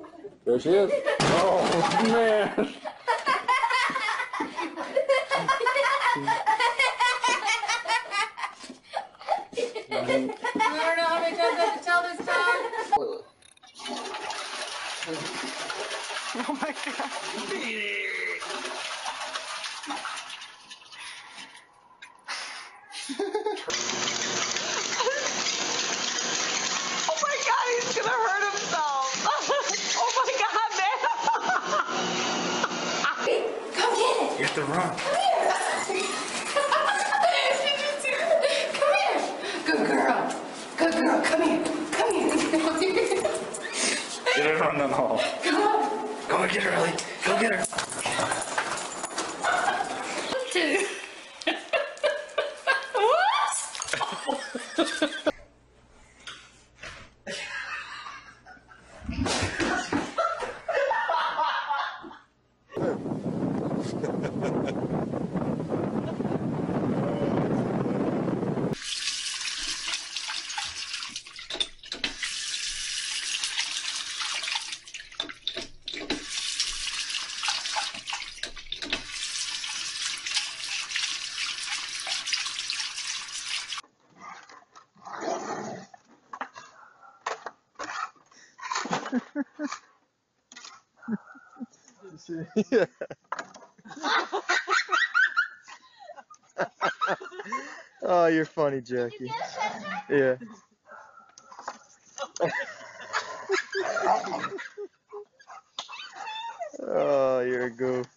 There she is. Oh, man. I don't know how many times I have to tell this dog. Oh my god. Oh my god, he's gonna hurt himself. Oh my god, man. Come get it. You have to run. Come here. Come here. Good girl. Good girl. Come here. Come here. Get her from the hole. Come on. Go and get her, Ellie. Go get her. Yeah. Oh, you're funny, Jackie. Yeah. Oh, you're a goof.